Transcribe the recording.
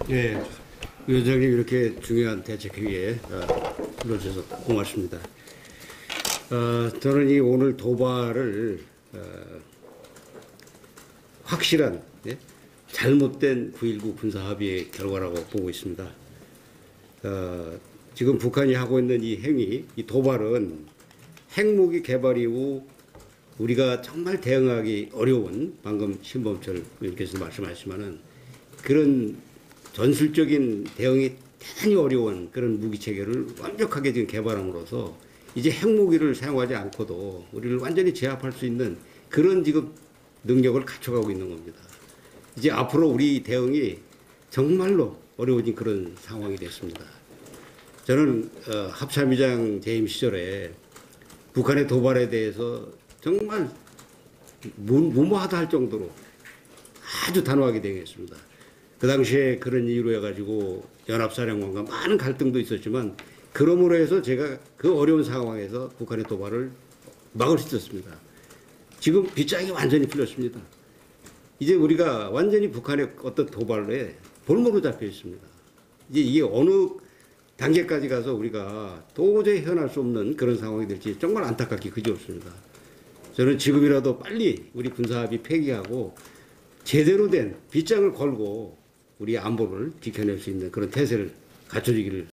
네, 위원장님 이렇게 중요한 대책회의에 불러주셔서 고맙습니다. 저는 이 오늘 도발을 확실한 잘못된 9.19 군사합의의 결과라고 보고 있습니다. 지금 북한이 하고 있는 이 행위, 이 도발은 핵무기 개발 이후 우리가 정말 대응하기 어려운, 방금 신범철 의원께서 말씀하시지만은 그런 전술적인 대응이 대단히 어려운 그런 무기 체계를 완벽하게 지금 개발함으로써 이제 핵무기를 사용하지 않고도 우리를 완전히 제압할 수 있는 그런 지금 능력을 갖춰가고 있는 겁니다. 이제 앞으로 우리 대응이 정말로 어려워진 그런 상황이 됐습니다. 저는 합참의장 재임 시절에 북한의 도발에 대해서 정말 무모하다 할 정도로 아주 단호하게 대응했습니다. 그 당시에 그런 이유로 해가지고 연합사령관과 많은 갈등도 있었지만 그러므로 해서 제가 그 어려운 상황에서 북한의 도발을 막을 수 있었습니다. 지금 빗장이 완전히 풀렸습니다. 이제 우리가 완전히 북한의 어떤 도발에 볼모로 잡혀 있습니다. 이제 이게 어느 단계까지 가서 우리가 도저히 헤어날 수 없는 그런 상황이 될지 정말 안타깝기 그지없습니다. 저는 지금이라도 빨리 우리 군사합의 폐기하고 제대로 된 빗장을 걸고 우리 안보를 지켜낼 수 있는 그런 태세를 갖춰주기를